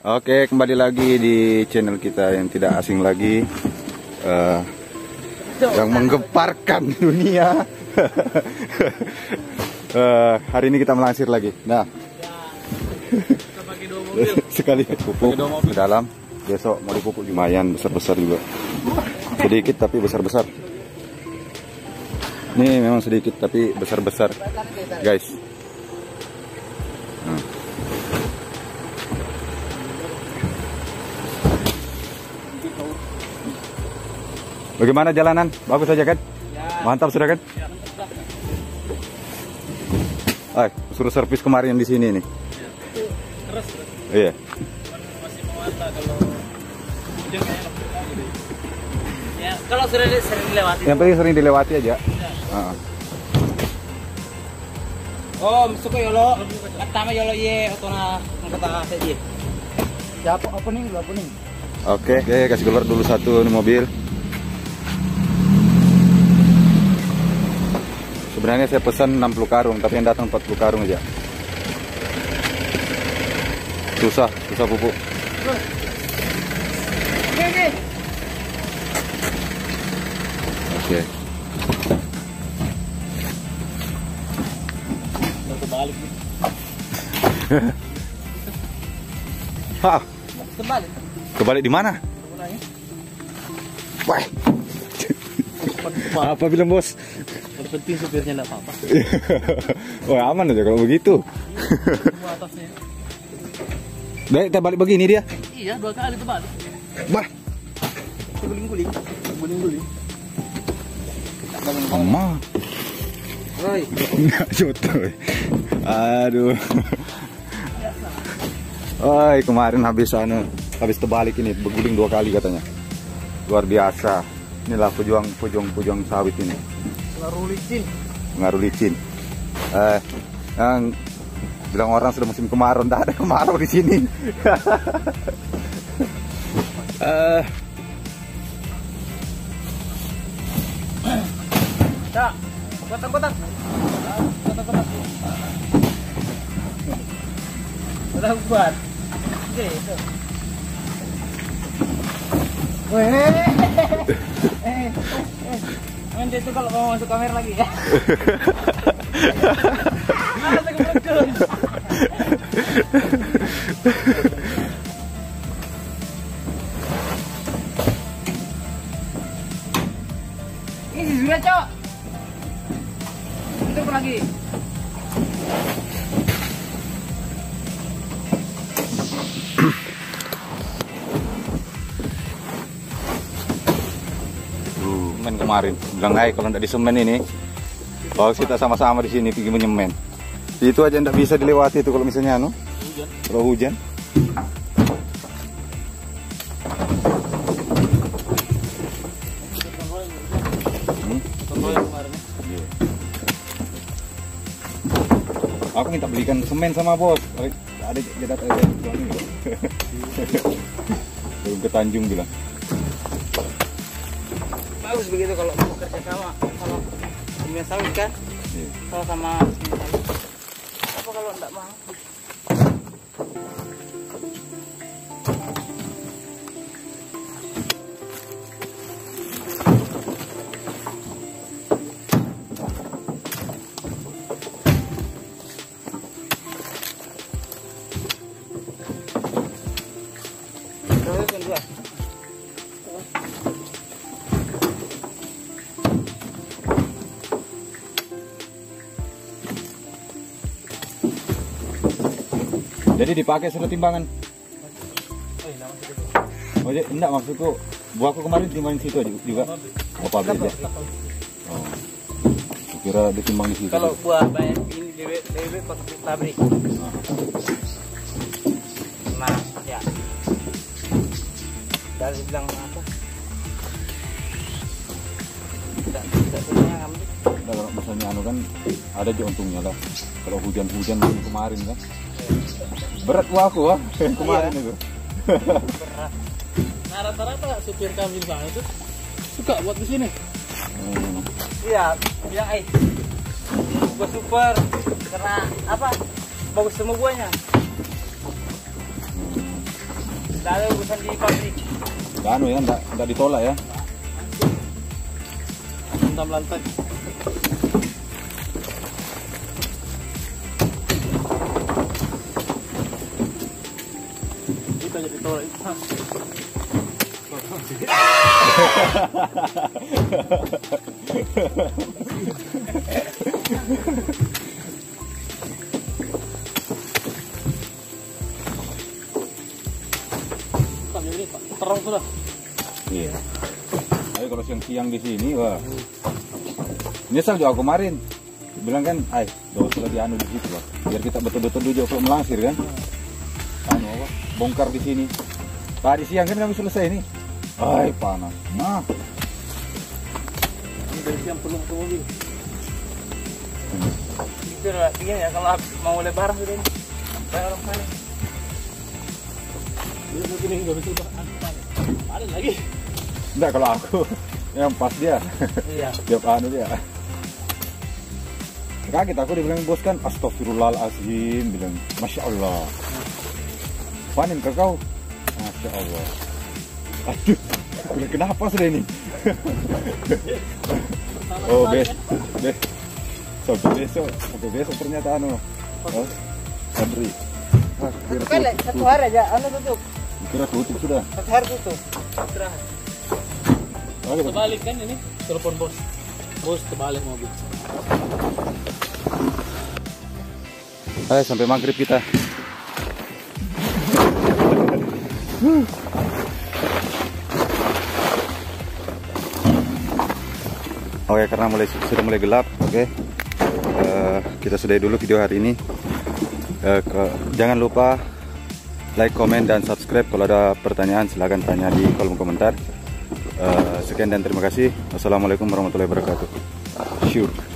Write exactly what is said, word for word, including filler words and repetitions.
Oke, kembali lagi di channel kita yang tidak asing lagi, uh, yang menggemparkan dunia. uh, hari ini kita melansir lagi. Nah, sekali pupuk ke dalam. Besok mau dipupuk lumayan besar-besar juga. Sedikit tapi besar-besar. Ini memang sedikit tapi besar-besar, guys. Nah. Bagaimana jalanan? Bagus saja kan? Ya. Mantap sudah kan? Ya, ah, suruh servis kemarin di sini nih. Ya. Keras. Iya. Masih mewata kalau hujan kayak ya, kalau sering sering dilewati. Yang penting sering dilewati aja. Ya. Uh-huh. Oh, suka yolo. Pertama yolo ye otona kata saja. Ya apa opening dulu opening. Oke, oke, kasih keluar dulu satu mobil. Sebenarnya saya pesan enam puluh karung, tapi yang datang empat puluh karung aja. Susah, susah pupuk. Oke, oke. Oke. Kebalik nih. Hah? Kebalik. Kebalik di mana? Wah. Apa bilang bos? Yang penting supirnya enggak apa-apa. Wah, aman aja kalau begitu. Atasnya. Baik, kita balik begini dia. Iya, dua kali terbalik. Bah. Guling-guling. Guling-guling. Mama. Oi. Nggak jotoy. Aduh. Oi, kemarin habis anu, habis terbalik ini berguling dua kali katanya. Luar biasa. Inilah pejuang pejuang pejuang sawit ini. Pengaruh licin. Pengaruh licin. Eh, yang bilang orang sudah musim kemarau, tidak ada kemarau di sini. Eh. Cak, kotak-kotak. Kotak-kotak. Udah buat. Oke, itu. Weh. Eh, eh. Nanti itu kalau mau masuk kamera lagi ya. Ada kebetulan. Ini sudah, Cok. Itu lagi. Semen kemarin, bilang hai kalau tidak di semen ini, kalau kita sama-sama di sini pergi menyemen. Itu aja tidak bisa dilewati itu kalau misalnya anu, hujan. Kalau hujan. Hmm? Yeah. Aku minta belikan semen sama bos. Ada dia datang ada belum ke Tanjung bilang. Bagus begitu kalau mau kerja sama kalau kimia sawit kan, yeah. Kalau sama kimia sawit apa kalau enggak mau terus kedua. Jadi dipakai sudah timbangan. Oh, jadi enggak maksudku, buahku kemarin timbangan situ aja juga. Oh, pabrik aja. Oh. Kira ditimbang di situ. Kalau buah banyak ini D W D W pakai pabrik. Nah, ya. Dari bilang apa? Tidak tidak punya ngambil. Kalau misalnya anu kan ada aja untungnya lah. Kalau hujan-hujan kemarin kan. Berat aku ah kemarin iya. Itu. Berat. Nah rata-rata supir kami di sana itu suka buat di sini. Hmm. Iya, bilang eh, buat super karena apa? Bagus semua buahnya. Tidak ada urusan di pabrik. Gak anu ya, enggak, enggak ditolak ya. Hentam lantai. Kita jadi tolak itu. Terang sudah. Iya. Tapi kalau siang-siang di sini, wah. Nyesal juga aku kemarin. Bilang kan, ay, gak usah lagi anu di situ, Pak. Biar kita betul-betul duduk kalau melangsir kan. Anu apa? Bongkar di sini. Tadi siang kan kami selesai nih. Ay, panas. Nah. Ini dari siang belum ke mobil. Itu lah, begini ya kalau mau lebaran sudah ini. Sampai orang sana. Dia begini nggak bisa bahan. Ada lagi. Enggak kalau aku yang pas dia. Iya. Tiap anu dia. Kaget aku dibilang bos kan, astagfirullahaladzim, bilang masya Allah. Panen ke kau? Masya Allah. Aduh, bilang kenapa sudah ini? Oh bes, bes. Sampai besok, sampai besok ternyata anu. Oh, Andri. Ah, kira Kali satu hari aja, anu tutup. Kira tutup sudah. Satu hari tutup. Istirahat. Oh, gitu. Terbalik kan ini, telepon bos. Bos terbalik mobil. Ayo sampai maghrib kita. Oke, karena mulai sudah mulai gelap, oke. Uh, kita sudahi dulu video hari ini. Uh, ke, jangan lupa like, komen, dan subscribe. Kalau ada pertanyaan silahkan tanya di kolom komentar. Uh, sekian dan terima kasih. Wassalamualaikum warahmatullahi wabarakatuh. Sure.